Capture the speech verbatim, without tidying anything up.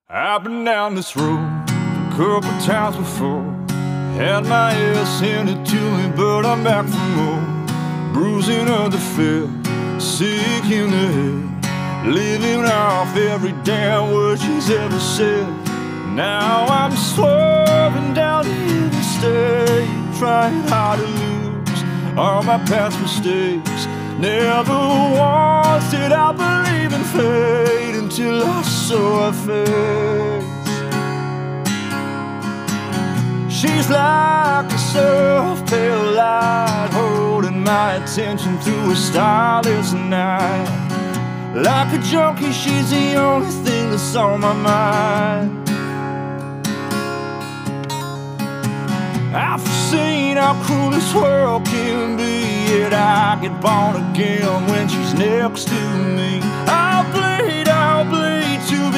I've been down this road a couple times before. Had my ass handed to me, but I'm back for more. Bruising of the feel, sick in the head, living off every damn word she's ever said. Now I'm swerving down the interstate, trying hard to lose all my past mistakes. Never once did I believe in fate until I saw her face. She's like a surf-pale light, holding my attention through a starless night. Like a junkie, she's the only thing that's on my mind. I've seen how cruel this world can be, yet I get born again when she's next to me. I'll bleed, I'll bleed to be